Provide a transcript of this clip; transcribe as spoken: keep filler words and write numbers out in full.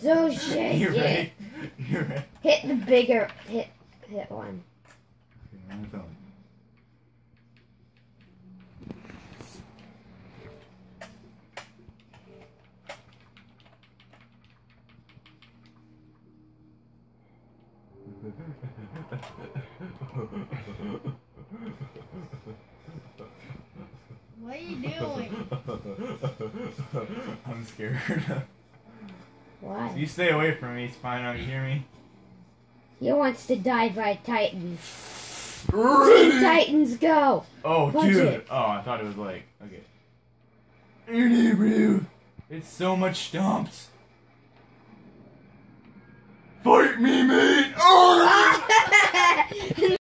So shake You're it. right. You're right. Hit the bigger, hit, hit one. Okay, I'm telling you. What are you doing? I'm scared. Why? You stay away from me, Spino. You hear me? He wants to die by Titans. Ready. Teen Titans, go! Oh, Punch dude. it. Oh, I thought it was like, okay. It's so much stomps. Fight me, mate! Oh!